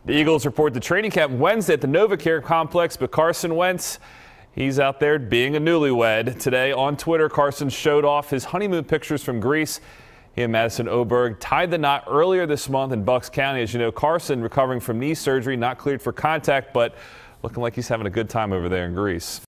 The Eagles report to training camp Wednesday at the NovaCare complex, but Carson Wentz, he's out there being a newlywed. Today on Twitter, Carson showed off his honeymoon pictures from Greece. He and Madison Oberg tied the knot earlier this month in Bucks County. As you know, Carson recovering from knee surgery, not cleared for contact, but looking like he's having a good time over there in Greece.